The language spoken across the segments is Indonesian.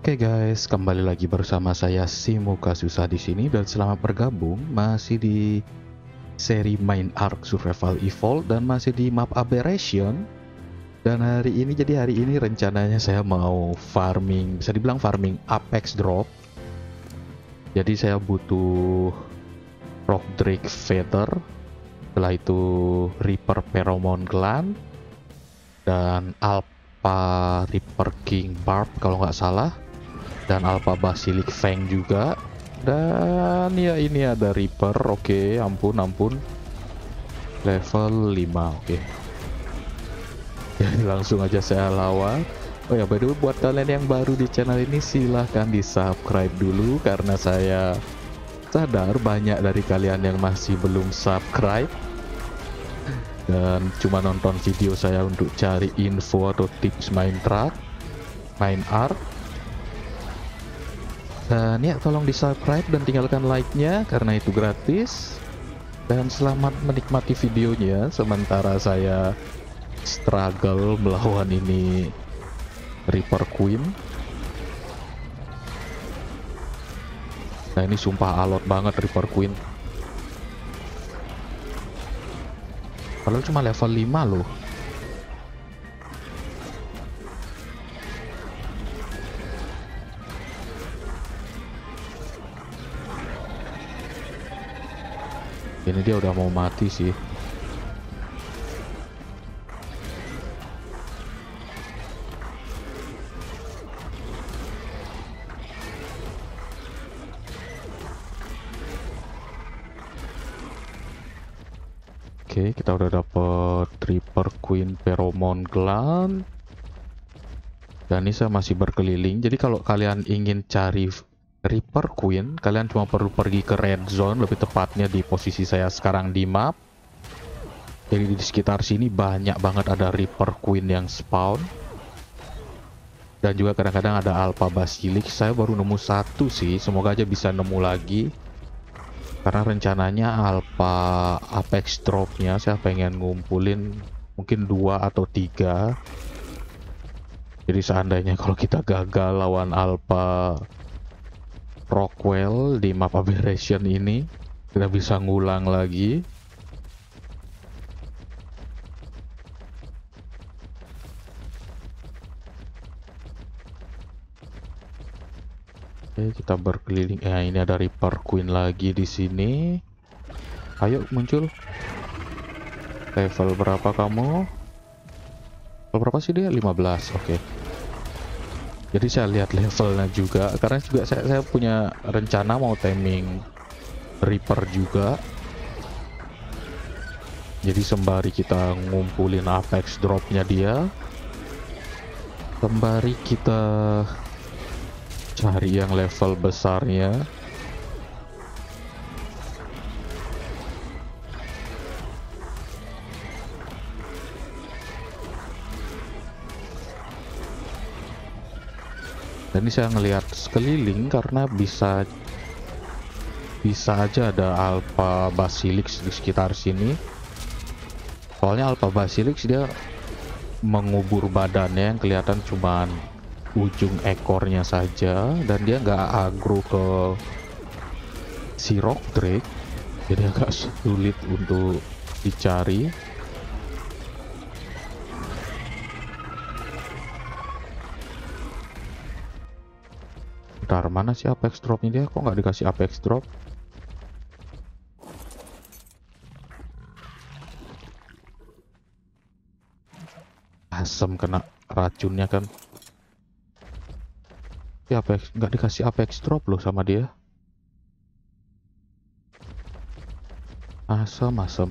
Oke guys, kembali lagi bersama saya Simuka Susah di sini dan selamat bergabung masih di seri main Ark Survival Evolved dan masih di map Aberration. Dan hari ini rencananya saya mau farming, bisa dibilang farming Apex Drop. Jadi saya butuh Rock Drake Feather, setelah itu Reaper Pheromone Gland dan Alpha Reaper King Barb kalau nggak salah, dan Alpha Basilic Fang juga. Dan ya ini ada Reaper. Oke, ampun level 5. Oke. Jadi langsung aja saya lawan. Oh ya, by the way, buat kalian yang baru di channel ini silahkan di subscribe dulu, karena saya sadar banyak dari kalian yang masih belum subscribe dan cuma nonton video saya untuk cari info atau tips main Ark. Dan ya, tolong di subscribe dan tinggalkan like-nya karena itu gratis. Dan selamat menikmati videonya sementara saya struggle melawan ini Reaper Queen. Nah, ini sumpah alot banget Reaper Queen. Padahal cuma level 5 loh. Ini dia udah mau mati sih. Oke, kita udah dapet Reaper Queen Pheromone Gland. Dan ini saya masih berkeliling. Jadi kalau kalian ingin cari Reaper Queen, kalian cuma perlu pergi ke red zone, lebih tepatnya di posisi saya sekarang di map. Jadi di sekitar sini banyak banget ada Reaper Queen yang spawn. Dan juga kadang-kadang ada Alpha Basilic. Saya baru nemu satu sih, semoga aja bisa nemu lagi. Karena rencananya Alpha Apex Drop-nya saya pengen ngumpulin mungkin 2 atau 3. Jadi seandainya kalau kita gagal lawan Alpha Rockwell di map Aberration ini, kita bisa ngulang lagi. Oke, kita berkeliling. Ini ada Reaper Queen lagi di sini. Ayo muncul. Level berapa kamu? Level berapa sih dia? 15. Oke. Jadi saya lihat levelnya juga, karena juga saya punya rencana mau taming Reaper juga. Jadi sembari kita ngumpulin Apex Drop-nya dia, sembari kita cari yang level besarnya. Dan ini saya ngelihat sekeliling karena bisa aja ada Alpha Basilic di sekitar sini. Soalnya Alpha Basilic dia mengubur badannya, yang kelihatan cuman ujung ekornya saja, dan dia nggak agro ke si Rock Drake, jadi agak sulit untuk dicari. Bentar, mana sih Apex Drop-nya dia? Kok nggak dikasih Apex Drop? Asem kena racunnya kan. Ya, Apex nggak dikasih Apex Drop loh sama dia. Asem.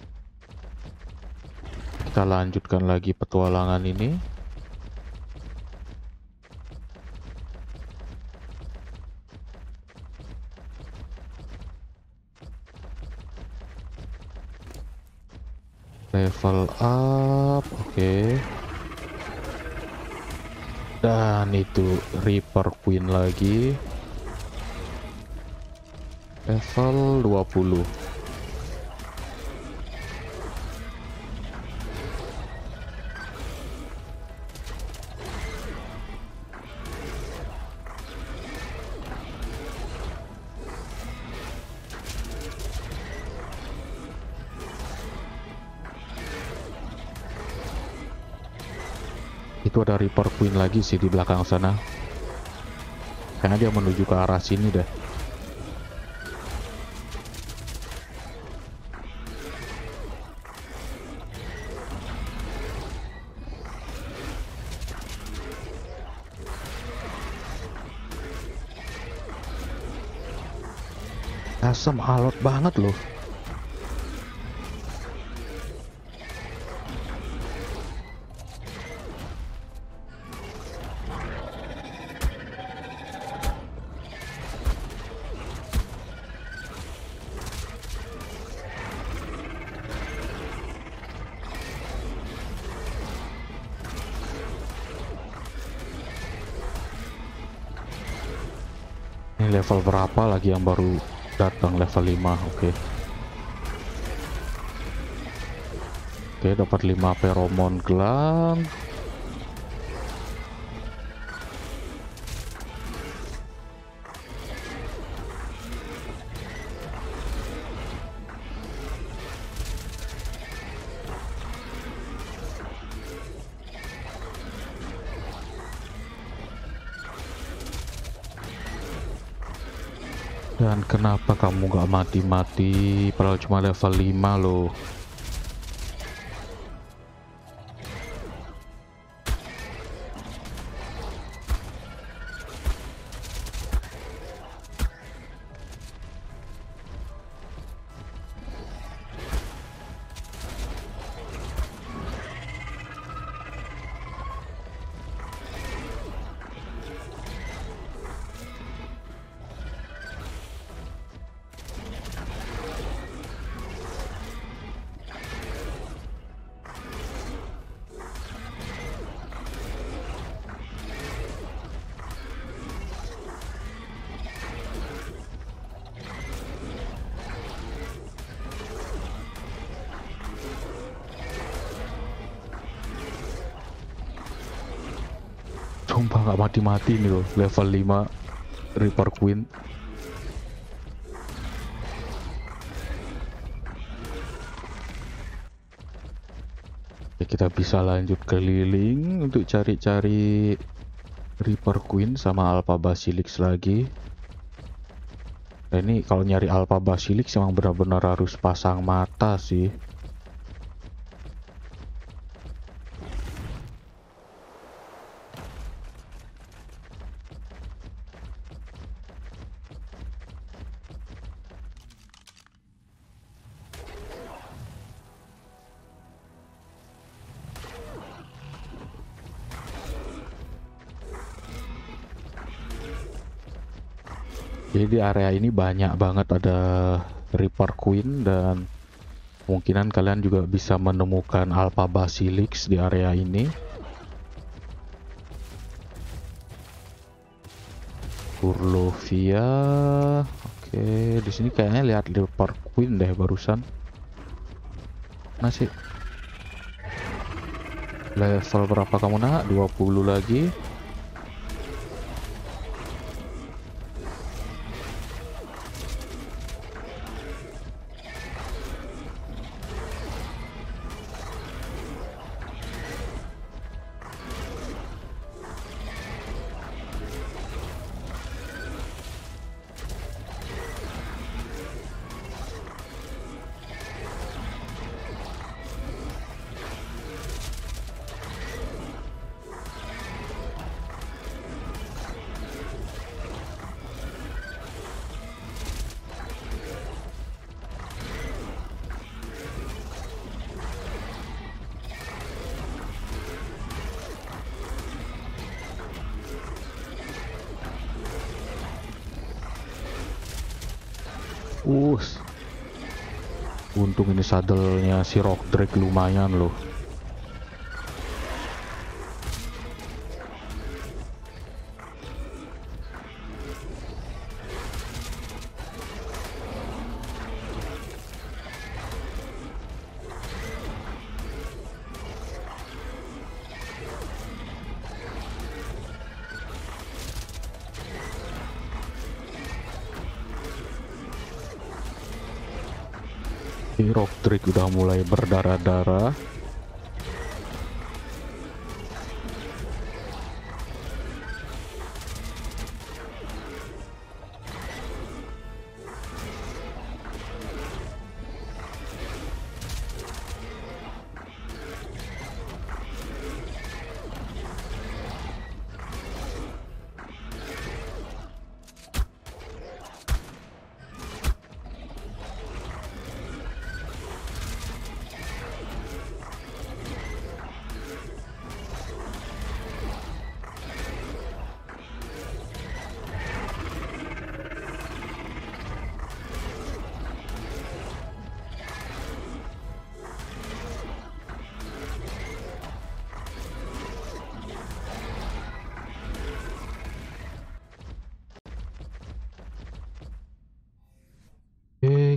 Kita lanjutkan lagi petualangan ini. Level up. Oke. Dan itu Reaper Queen lagi. Level 20. Itu ada Reaper Queen lagi sih di belakang sana. Kayaknya dia menuju ke arah sini deh. Asam alot banget loh. Ini level berapa lagi yang baru datang? Level 5. Oke. Oke, dapat 5 pheromone gland. Dan kenapa kamu gak mati-mati? Padahal cuma level 5 loh. Sumpah gak mati-mati nih loh, level 5 Reaper Queen. Ya, kita bisa lanjut keliling untuk cari-cari Reaper Queen sama Alpha Basilisk lagi. Nah, ini kalau nyari Alpha Basilisk emang benar-benar harus pasang mata sih. Jadi di area ini banyak banget ada Reaper Queen dan kemungkinan kalian juga bisa menemukan Alpha Basilisk di area ini. Urlovia. Oke, di sini kayaknya lihat Reaper Queen deh barusan. Nah sih. Level berapa kamu nak? 20 lagi. Untung ini sadelnya si Rock Drake lumayan loh. Rock Drake udah mulai berdarah-darah.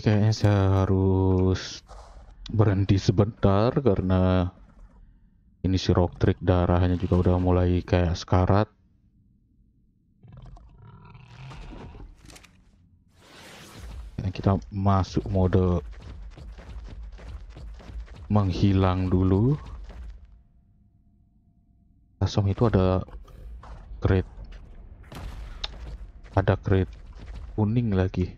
kayaknya saya harus berhenti sebentar karena ini si Rocktrick darahnya juga udah mulai kayak sekarat. Kita masuk mode menghilang dulu. Langsung itu ada crate kuning lagi.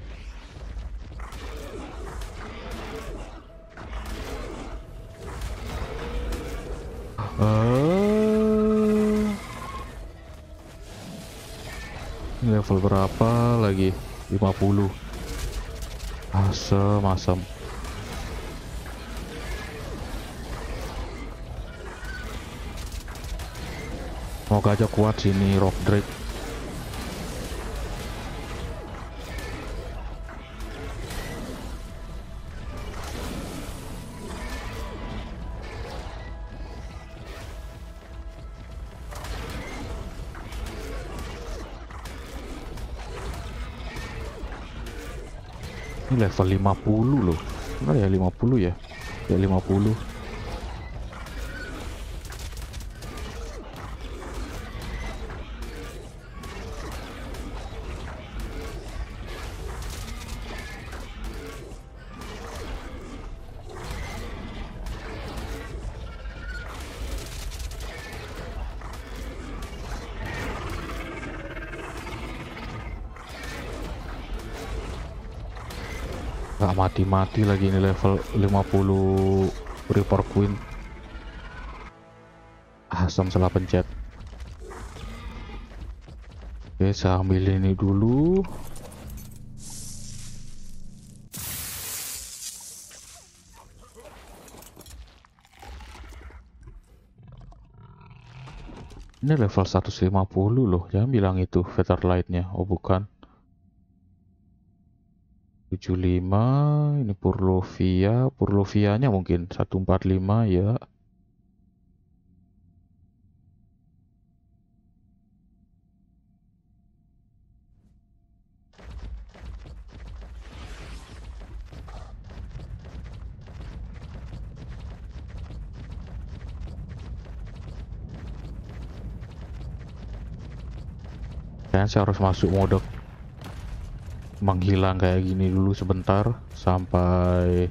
Ini level berapa lagi? 50. Asem. Semoga aja kuat sini Rockdrake. Ini level 50 loh. Benar ya 50 ya? Ya 50. Gak mati-mati lagi ini level 50 Reaper Queen. Asam salah pencet. Oke, saya ambil ini dulu. Ini level 150 loh. Jangan bilang itu Featherlight-nya. Oh bukan. 75. Ini Purlovia-nya mungkin 145 ya. Dan saya harus masuk mode menghilang kayak gini dulu sebentar sampai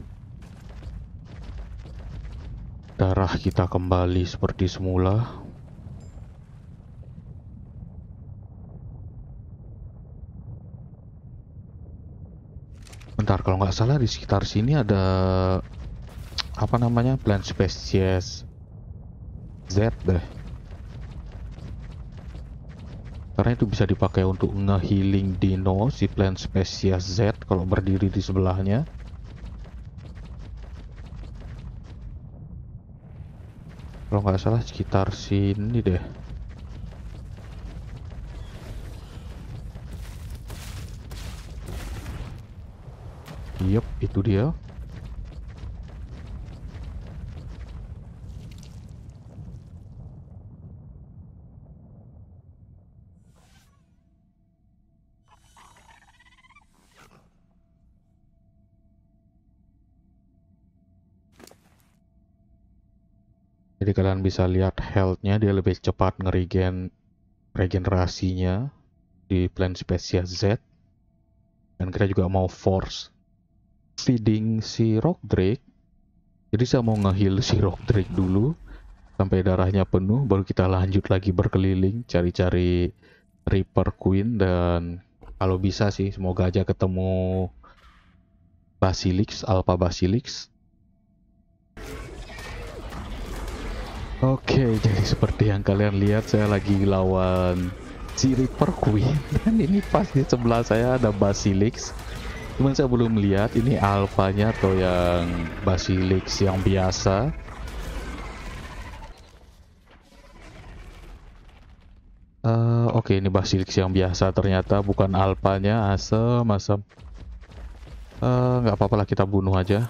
darah kita kembali seperti semula. Bentar, kalau nggak salah di sekitar sini ada apa namanya, plant species Z deh. Karena itu bisa dipakai untuk nge-healing dino si plant species Z kalau berdiri di sebelahnya. Kalau nggak salah sekitar sini deh. Yup, itu dia. Jadi kalian bisa lihat health-nya, dia lebih cepat regenerasinya di plant species Z. Dan kita juga mau force feeding si Rockdrake. Jadi saya mau nge-heal si Rockdrake dulu sampai darahnya penuh, baru kita lanjut lagi berkeliling cari-cari Reaper Queen. Dan kalau bisa sih semoga aja ketemu Basilisk, Alpha Basilisk. Oke, jadi seperti yang kalian lihat, saya lagi lawan si Reaper Queen. Dan ini pas di sebelah saya ada Basilisk. Cuman saya belum lihat ini alfanya atau yang Basilisk yang biasa. Oke, ini Basilisk yang biasa ternyata, bukan alfanya. Asem. Nggak apa-apa lah, kita bunuh aja.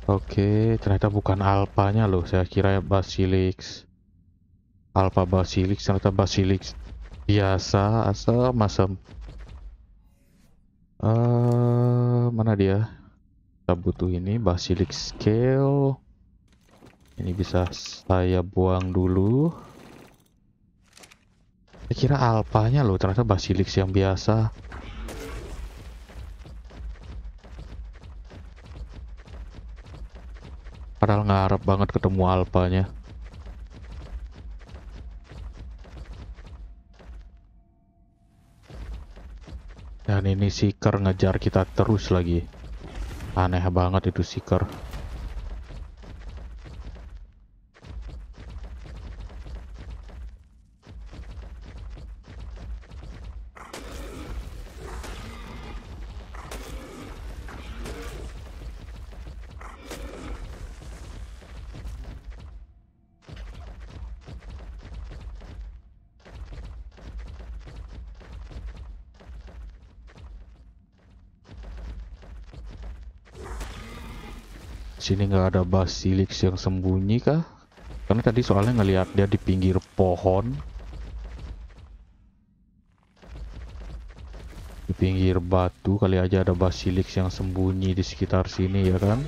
Oke, ternyata bukan alpanya loh. Saya kira ya Basilix. Alpha Basilix, ternyata Basilix biasa, asem-asem. Mana dia? Kita butuh ini Basilix Scale. Ini bisa saya buang dulu. Saya kira alpanya loh, ternyata Basilix yang biasa. Padahal ngarep banget ketemu alpanya. Dan ini Seeker ngejar kita terus lagi. Aneh banget itu Seeker. Sini nggak ada Basilix yang sembunyi kah? Karena tadi soalnya ngelihat dia di pinggir pohon. Di pinggir batu kali aja ada Basilix yang sembunyi di sekitar sini ya kan?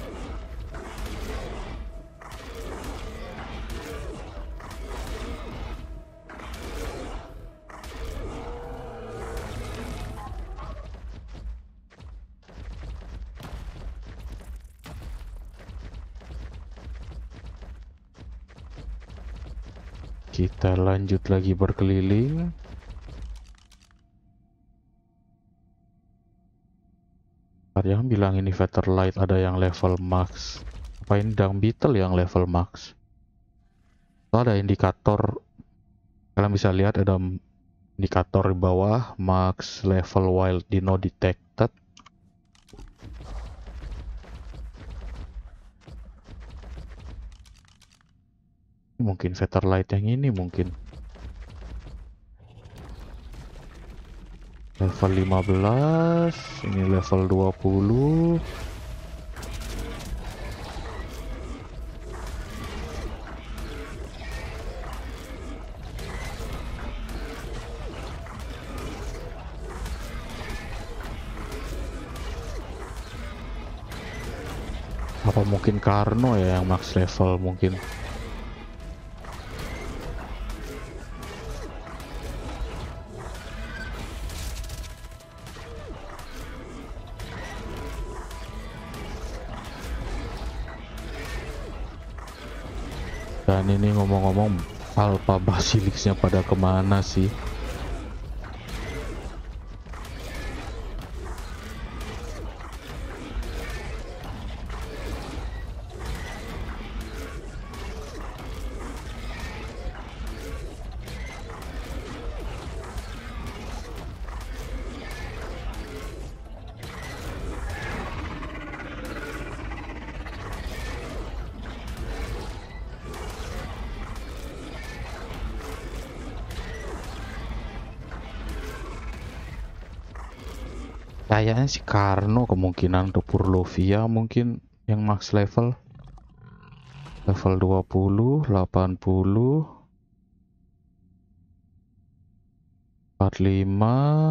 Kita lanjut lagi berkeliling. Ada yang bilang ini Light ada yang level max. Apa ini Dung Beetle yang level max? So, ada indikator. Kalian bisa lihat ada indikator di bawah max level wild dino detected. Mungkin Light yang ini mungkin. Level 15, ini level 20. Apa mungkin Karno ya yang max level mungkin. Dan ini ngomong-ngomong, Alpha Basilixnya pada kemana sih? Kayaknya si Karno kemungkinan untuk Purlovia mungkin yang max level. Level 20, 80, 45.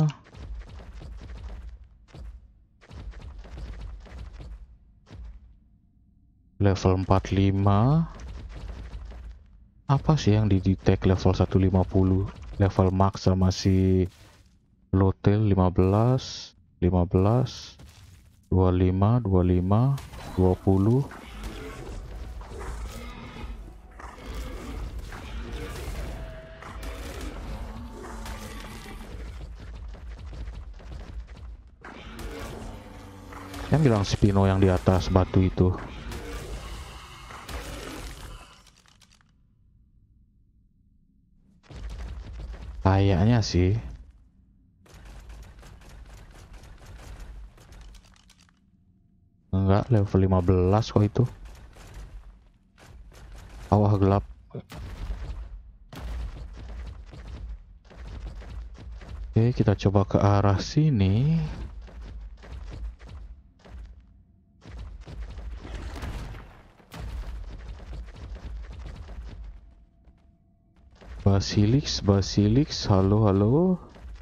Level 45. Apa sih yang di detect level 150? Level max sama si Lotel 15, 15, 25, 25, 20. Yang bilang Spino yang di atas batu itu. Kayaknya sih. Enggak, level 15 kok itu. Bawah gelap. Oke, kita coba ke arah sini. Basilix, halo halo.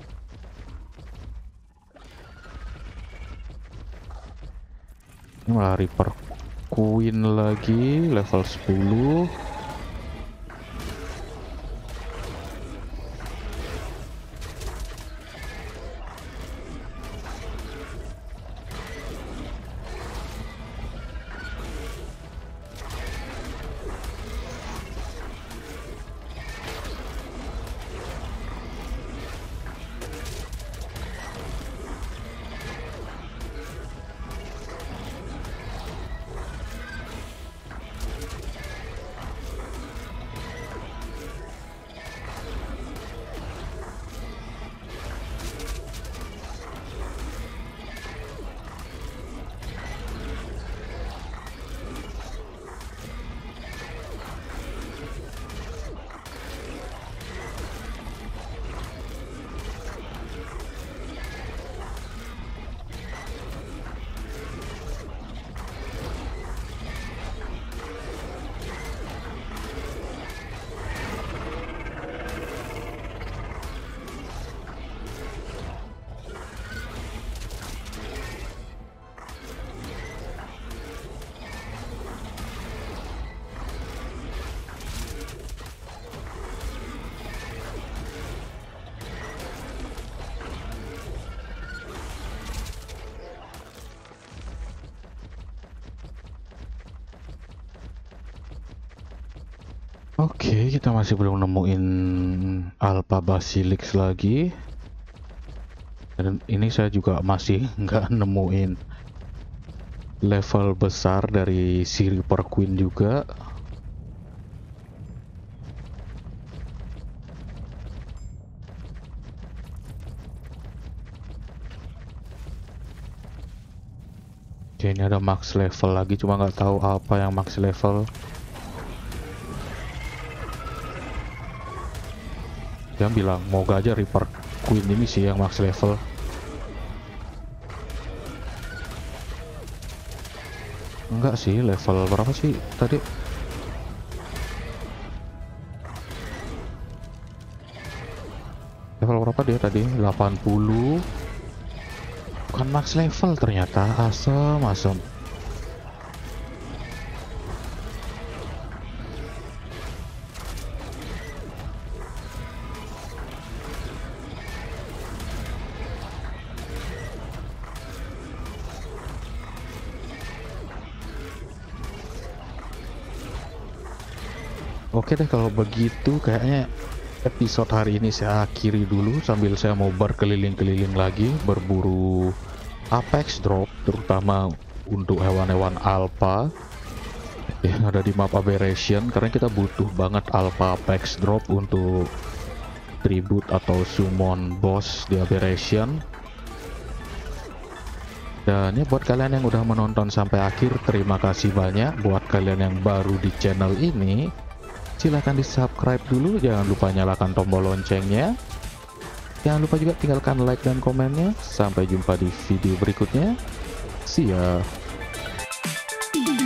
Ini malah Reaper Queen lagi level 10. Oke, kita masih belum nemuin Alpha Basilix lagi. Dan ini saya juga masih nggak nemuin level besar dari si Reaper Queen juga. Oke, ini ada max level lagi, cuma nggak tahu apa yang max level. Dia bilang moga aja Reaper Queen ini sih yang max level. Enggak sih, level berapa sih tadi? Level berapa dia tadi? 80. Bukan max level ternyata. Asem. Oke deh, kalau begitu kayaknya episode hari ini saya akhiri dulu sambil saya mau berkeliling-keliling lagi berburu Apex Drop, terutama untuk hewan-hewan alpha yang ada di map Aberration, karena kita butuh banget alpha Apex Drop untuk tribute atau summon boss di Aberration. Dan ya, buat kalian yang udah menonton sampai akhir, terima kasih banyak. Buat kalian yang baru di channel ini, silahkan di subscribe dulu, jangan lupa nyalakan tombol loncengnya, jangan lupa juga tinggalkan like dan komennya. Sampai jumpa di video berikutnya, see ya.